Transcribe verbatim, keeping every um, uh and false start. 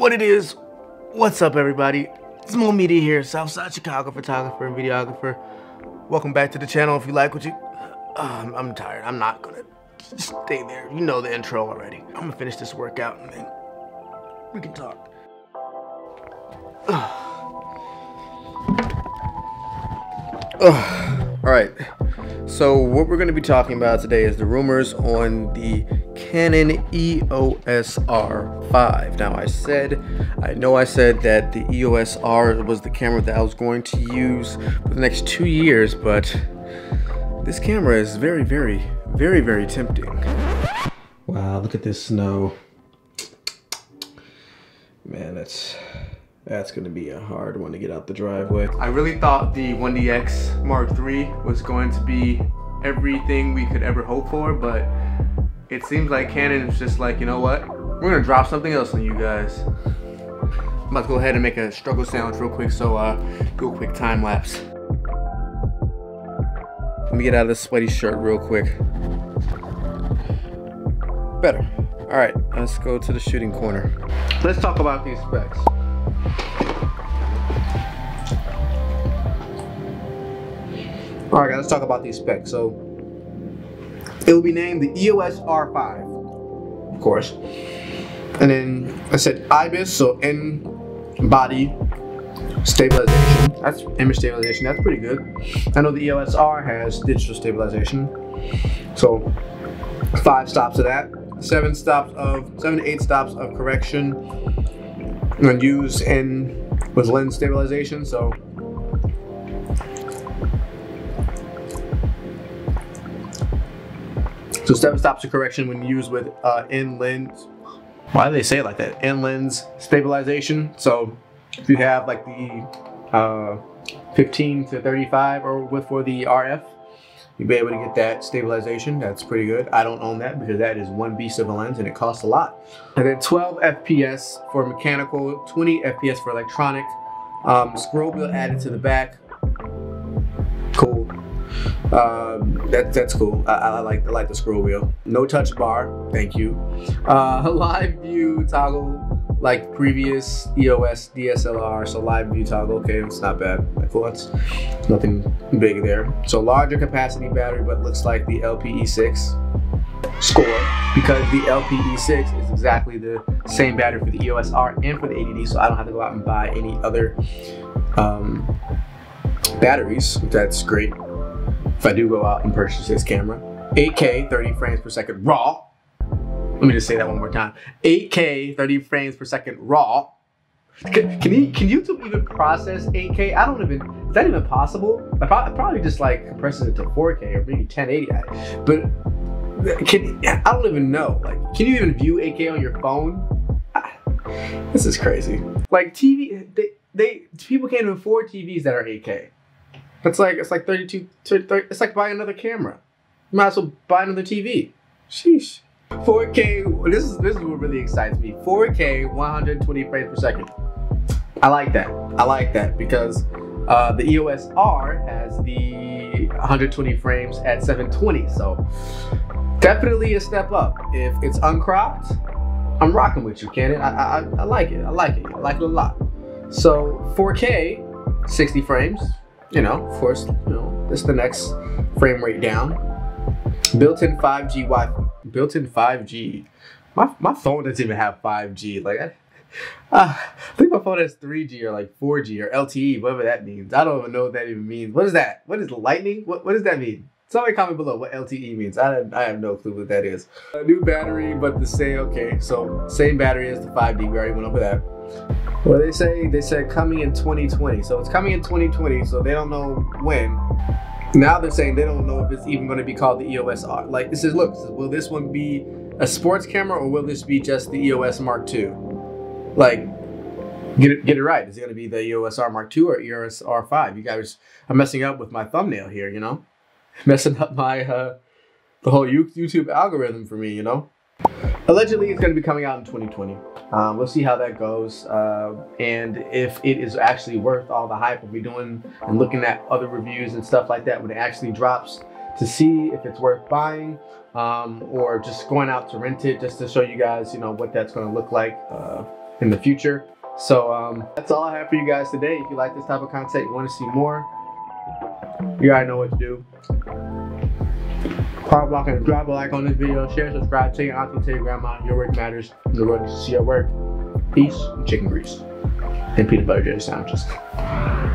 what it is. What's up, everybody? It's Mo Media here, Southside Chicago photographer and videographer. Welcome back to the channel. If you like what you... Uh, I'm, I'm tired. I'm not gonna stay there. You know the intro already. I'm gonna finish this workout and then we can talk. Uh. Uh. All right. So what we're going to be talking about today is the rumors on the Canon E O S R five. Now I said, I know I said that the E O S R was the camera that I was going to use for the next two years, but this camera is very, very, very, very tempting. Wow, look at this snow. Man, that's that's gonna be a hard one to get out the driveway. I really thought the one D X Mark three was going to be everything we could ever hope for, but it seems like Canon is just like, you know what? We're gonna drop something else on you guys. I'm about to go ahead and make a struggle sandwich real quick, so uh, do a quick time lapse. Let me get out of this sweaty shirt real quick. Better. All right, let's go to the shooting corner. Let's talk about these specs. All right, guys, let's talk about these specs. So it will be named the E O S R five, of course. And then I said I B I S, so in body stabilization. That's image stabilization. That's pretty good. I know the E O S R has digital stabilization. So five stops of that. Seven stops of seven to eight stops of correction and use in with lens stabilization. So so seven stops of correction when used with uh, in lens. Why do they say it like that? In lens stabilization. So if you have like the uh, fifteen to thirty-five or with for the R F, you'll be able to get that stabilization. That's pretty good. I don't own that because that is one beast of a lens and it costs a lot. And then twelve F P S for mechanical, twenty F P S for electronic. Um, scroll wheel added to the back. Cool. Um, that, that's cool. I, I like I like the scroll wheel. No touch bar. Thank you. Uh, live view toggle like previous E O S D S L R. So live view toggle. Okay, it's not bad. Like, cool. That's nothing big there. So larger capacity battery, but looks like the L P E six score because the L P E six is exactly the same battery for the E O S R and for the A D D. So I don't have to go out and buy any other um, batteries. That's great. If I do go out and purchase this camera. eight K, thirty frames per second raw. Let me just say that one more time. eight K, thirty frames per second raw. Can, can, you, can YouTube even process eight K? I don't even, is that even possible? I probably, probably just like compresses it to four K or maybe ten eighty. But can, I don't even know. Like, can you even view eight K on your phone? This is crazy. Like T V, they, they people can't even afford T Vs that are eight K. It's like, it's like thirty-two, thirty, it's like buying another camera. You might as well buy another T V. Sheesh. four K, this is, this is what really excites me. four K, one hundred twenty frames per second. I like that. I like that because uh, the E O S R has the one hundred twenty frames at seven twenty. So definitely a step up. If it's uncropped, I'm rocking with you, Canon. I, I, I like it. I like it. I like it a lot. So four K, sixty frames. You know, of course, you know, this is the next frame rate down. Built-in five G Wi-Fi. Built-in five G. My my phone doesn't even have five G. Like, I, uh, I think my phone has three G or like four G or L T E, whatever that means. I don't even know what that even means. What is that? What is lightning? What what does that mean? Somebody comment below what L T E means. I I have no clue what that is. A new battery, but the same. Okay, so same battery as the five D. We already went over that. Well, they say they said coming in twenty twenty. So it's coming in twenty twenty. So they don't know when. Now they're saying they don't know if it's even going to be called the E O S R. Like, this is, look, this is, will this one be a sports camera or will this be just the E O S Mark two? Like, get it, get it right. Is it going to be the E O S R Mark two or E O S R five? You guys are messing up with my thumbnail here, you know? Messing up my, uh, the whole YouTube algorithm for me, you know? Allegedly, it's going to be coming out in twenty twenty. Um, we'll see how that goes, uh, and if it is actually worth all the hype we'll be doing and looking at other reviews and stuff like that when it actually drops to see if it's worth buying, um, or just going out to rent it just to show you guys, you know, what that's going to look like. Uh, in the future. So um, that's all I have for you guys today. If you like this type of content, you want to see more, you already know what to do. Pop block and drop a like on this video, share, subscribe, tell your auntie, tell your grandma, your work matters. The world needs to see your work. Peace, chicken grease, and peanut butter jelly sandwiches.